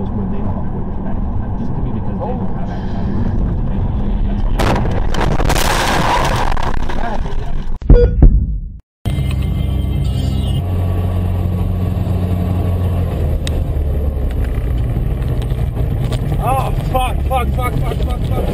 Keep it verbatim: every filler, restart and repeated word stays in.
knows when they fuck with you. Just to me because they don't have that kind of... Oh, fuck, fuck, fuck, fuck, fuck, fuck.